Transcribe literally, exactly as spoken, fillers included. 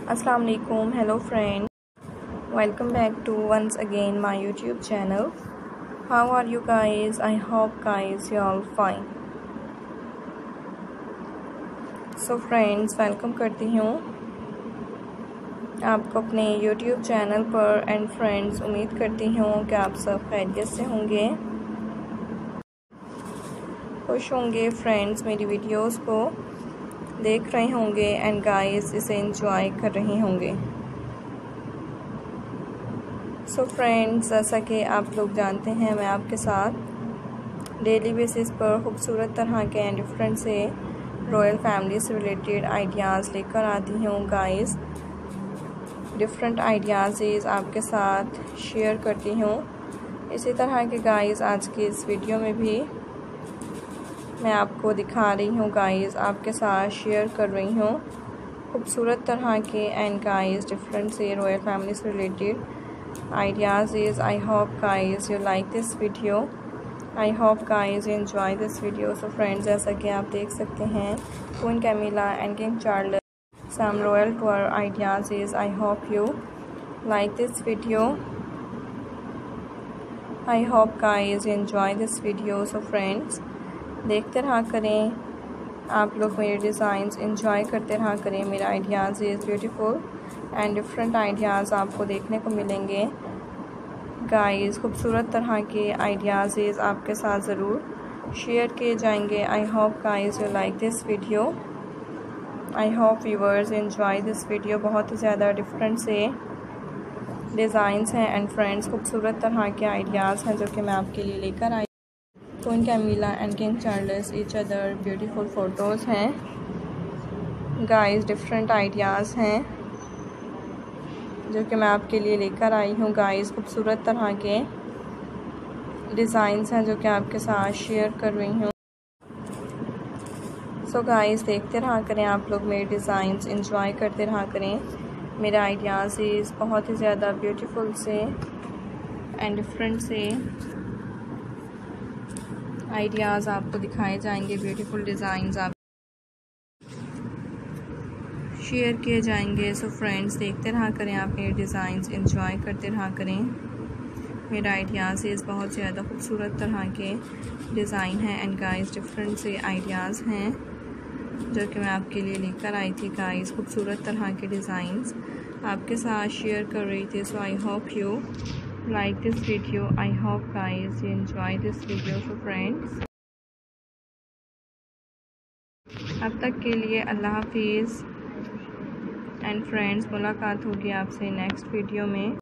अस्सलाम वालेकुम, hello friend, welcome back to once again my YouTube channel. How are you guys? I hope guys you all fine. So friends, welcome करती हूँ आपको अपने YouTube channel पर and friends, उम्मीद करती हूँ कि आप सब खैरियत से होंगे, खुश होंगे फ्रेंड्स, मेरी वीडियोस को देख रहे होंगे एंड गाइस इसे एंजॉय कर रहे होंगे। सो so फ्रेंड्स, जैसा कि आप लोग जानते हैं, मैं आपके साथ डेली बेसिस पर खूबसूरत तरह के एंड डिफरेंट से रॉयल फैमिली से रिलेटेड आइडियाज़ लेकर आती हूँ गाइस। डिफरेंट आइडियाज़ आपके साथ शेयर करती हूँ। इसी तरह के गाइस आज की इस वीडियो में भी मैं आपको दिखा रही हूँ गाइस, आपके साथ शेयर कर रही हूँ खूबसूरत तरह के एंड गाइस डिफरेंट से रॉयल फैमिली से related ideas is I hope guys you like this video. I hope guys you enjoy this video. So friends, जैसा कि आप देख सकते हैं, Queen Camilla and King Charles some royal tour ideas is I hope you like this video. I hope guys you enjoy this video. So friends, देखते रहा करें आप लोग, मेरे डिज़ाइंस इंजॉय करते रहा करें। मेरा ideas is beautiful and different ideas आपको देखने को मिलेंगे गाइस। खूबसूरत तरह के आइडियाज़ आपके साथ ज़रूर शेयर किए जाएंगे। I hope guys you like this video. I hope viewers enjoy this video. बहुत ही ज़्यादा डिफरेंट से डिज़ाइंस हैं एंड फ्रेंड्स, खूबसूरत तरह के आइडियाज़ हैं जो कि मैं आपके लिए लेकर आई। Queen Camilla and king Charles each other beautiful photos हैं गाइस। डिफरेंट आइडियाज़ हैं जो कि मैं आपके लिए लेकर आई हूँ गाइस। खूबसूरत तरह के डिज़ाइंस हैं जो कि आपके साथ शेयर कर रही हूँ। सो गाइस, देखते रहा करें आप लोग, मेरे डिज़ाइंस इंजॉय करते रहा करें। मेरा आइडियाज़ बहुत ही ज़्यादा ब्यूटीफुल से एंड डिफरेंट से आइडियाज़ आपको दिखाए जाएंगे। ब्यूटीफुल डिज़ाइंस आप शेयर किए जाएंगे। सो फ्रेंड्स, देखते रहा करें आप मेरे डिज़ाइंस इंजॉय करते रहा करें। मेरा आइडियाज़ इस बहुत ज़्यादा खूबसूरत तरह के डिज़ाइन हैं एंड गाइस डिफरेंट से आइडियाज़ हैं जो कि मैं आपके लिए लेकर आई थी गाइस। खूबसूरत तरह के डिज़ाइंस आपके साथ शेयर कर रही थी। So I hope you like this video. I hope guys you enjoy this video. So friends, अब तक के लिए अल्लाह हाफिज़ एंड फ्रेंड्स, मुलाकात होगी आपसे नेक्स्ट वीडियो में।